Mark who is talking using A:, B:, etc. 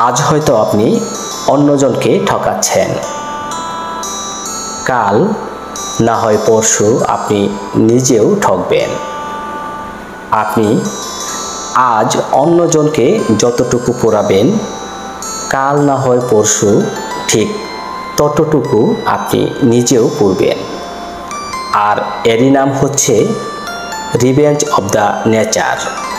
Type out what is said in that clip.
A: আজ হয়তো আপনি অন্যজনকে ঠকাচ্ছেন, কাল না হয় পরশু আপনি নিজেও ঠকবেন। আপনি আজ অন্যজনকে যতটুকু পোড়াবেন, কাল না হয় পরশু ঠিক ততটুকু আপনি নিজেও পুড়বেন। আর এরই নাম হচ্ছে রিভেঞ্জ অব দ্য নেচার।